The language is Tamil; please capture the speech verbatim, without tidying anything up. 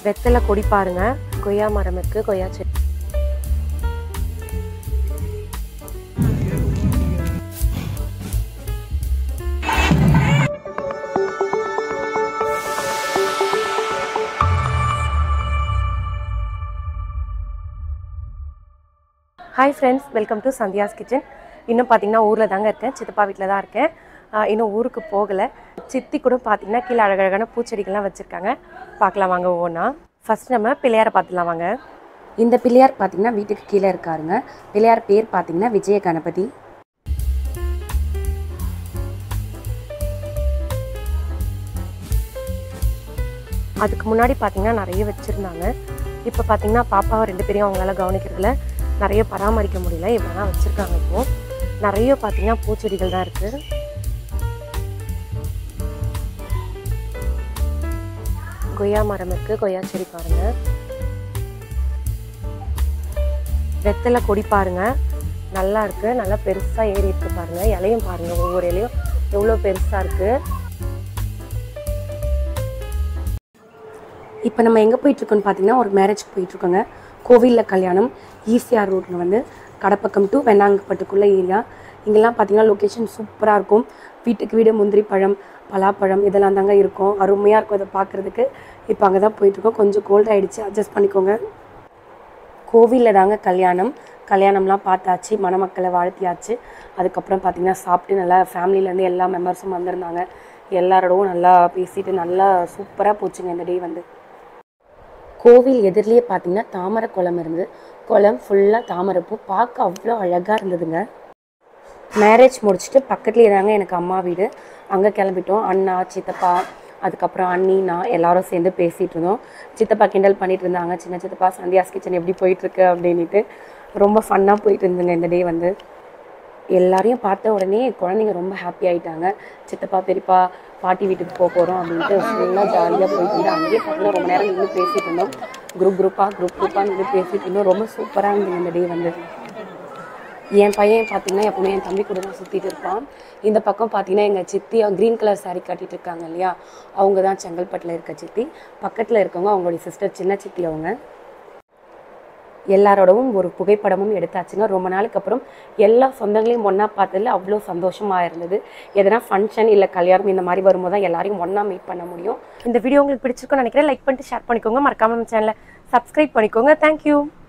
வெத்தலை கொடி பாருங்க, கொய்யா மரம் இருக்கு, கொய்யா செடி. Hi friends, welcome to Sandhya's kitchen. இன்னும் பார்த்தீங்கன்னா ஊரில் தாங்க இருக்கேன், சித்தப்பா வீட்டில் தான் இருக்கேன். இன்னும் ஊருக்கு போகலை. சித்தி கூட பார்த்தீங்கன்னா கீழே அழகழகான பூச்செடிகள்லாம் வச்சுருக்காங்க. பார்க்கலாம் வாங்க ஒவ்வொன்றா. ஃபஸ்ட் நம்ம பிள்ளையாரை பார்த்துலாம் வாங்க. இந்த பிள்ளையார் பார்த்தீங்கன்னா வீட்டுக்கு கீழே இருக்காருங்க. பிள்ளையார் பேர் பார்த்தீங்கன்னா விஜய கணபதி. அதுக்கு முன்னாடி பார்த்தீங்கன்னா நிறைய வச்சுருந்தாங்க. இப்போ பார்த்தீங்கன்னா பாப்பாவை ரெண்டு பேரையும் அவங்களால கவனிக்கிறதுல நிறைய பராமரிக்க முடியல, இவ்வளோ தான் வச்சுருக்காங்க. இப்போது நிறைய பார்த்தீங்கன்னா பூச்செடிகள் தான் இருக்குது. கொய்யா மரம் இருக்குது, கொய்யா செடி பாருங்கள். வெத்தலை கொடி பாருங்கள், நல்லா இருக்குது, நல்லா பெருசாக ஏறி இருக்குது பாருங்கள். இலையும் பாருங்கள், ஒவ்வொரு இலையும் எவ்வளோ பெருசாக இருக்குது. இப்போ நம்ம எங்கே போயிட்டுருக்கோன்னு பார்த்தீங்கன்னா ஒரு மேரேஜ்க்கு போயிட்டுருக்கோங்க. கோவிலில் கல்யாணம். ஈசிஆர் ரோட்டில் வந்து கடப்பக்கம் டு வெண்ணாங்கப்பட்டுக்குள்ள ஏரியா. இங்கெல்லாம் பார்த்தீங்கன்னா லொக்கேஷன் சூப்பராக இருக்கும். வீட்டுக்கு வீடு முந்திரி பழம், பலாப்பழம் இதெல்லாம் தாங்க இருக்கும். அருமையாக இருக்கும் அதை பார்க்குறதுக்கு. இப்போ அங்கே தான் போயிட்டுருக்கோம். கொஞ்சம் கோல்ட் ஆகிடுச்சு, அட்ஜஸ்ட் பண்ணிக்கோங்க. கோவிலில் தாங்க கல்யாணம். கல்யாணம்லாம் பார்த்தாச்சு, மணமக்களை வாழ்த்தியாச்சு. அதுக்கப்புறம் பார்த்திங்கன்னா சாப்பிட்டு நல்லா ஃபேமிலியிலேருந்து எல்லா மெம்பர்ஸும் வந்திருந்தாங்க. எல்லாரோடவும் நல்லா பேசிட்டு நல்லா சூப்பராக போச்சுங்க இந்த டே வந்து. கோவில் எதிரிலேயே பார்த்தீங்கன்னா தாமரை குளம் இருந்தது. குளம் ஃபுல்லாக தாமரைப்பூ, பார்க்க அவ்வளோ அழகாக இருந்ததுங்க. மேரேஜ் முடிச்சுட்டு பக்கத்துலேயே தாங்க எனக்கு அம்மா வீடு. அங்கே கிளம்பிட்டோம். அண்ணா, சித்தப்பா, அதுக்கப்புறம் அண்ணி, நான் எல்லாரும் சேர்ந்து பேசிகிட்டு இருந்தோம். சித்தப்பா கிண்டல் பண்ணிகிட்டு இருந்தாங்க, சின்ன சித்தப்பா சந்தியாஸ் கிச்சன் எப்படி போயிட்டுருக்கு அப்படின்ட்டு. ரொம்ப ஃபன்னாக போயிட்டு இருந்துங்க இந்த டே வந்து. எல்லாரையும் பார்த்த உடனே குழந்தைங்க ரொம்ப ஹாப்பி ஆகிட்டாங்க. சித்தப்பா, பெரியப்பா, பாட்டி வீட்டுக்கு போக போகிறோம் அப்படின்ட்டு ஃபுல்லாக ஜாலியாக போயிட்டு இருந்தோம். அங்கேயே பார்த்தீங்கன்னா ரொம்ப நேரம் நின்று பேசிகிட்டு இருந்தோம். குரூப் குரூப்பாக குரூப் குரூப்பாக நின்று பேசிகிட்டு இருந்தோம். ரொம்ப சூப்பராக இருந்தது இந்த டே வந்து. என் பையன் பார்த்தீங்கன்னா எப்பவுமே என் தம்பி கூட தான் சுற்றிட்டு இருப்பான். இந்த பக்கம் பார்த்தீங்கன்னா எங்கள் சித்தி க்ரீன் கலர் சாரீ கட்டிகிட்டு இருக்காங்க இல்லையா, அவங்க தான் செங்கல்பட்டில் இருக்க சித்தி. பக்கத்தில் இருக்கவங்க அவங்களுடைய சிஸ்டர், சின்ன சித்தி அவங்க. எல்லாரோடவும் ஒரு புகைப்படமும் எடுத்தாச்சுங்க. ரொம்ப நாளுக்கு அப்புறம் எல்லா சொந்தங்களையும் ஒன்றா பார்த்ததில் அவ்வளோ சந்தோஷமாக இருந்தது. எதனா ஃபங்க்ஷன் இல்லை கல்யாணம் இந்த மாதிரி வரும்போது தான் எல்லாரையும் ஒன்றா மீட் பண்ண முடியும். இந்த வீடியோ உங்களுக்கு பிடிச்சிருக்குன்னு நினைக்கிறேன். லைக் பண்ணிட்டு ஷேர் பண்ணிக்கோங்க. மறக்காம நம்ம சேனலை சப்ஸ்கிரைப் பண்ணிக்கோங்க. தேங்க்யூ.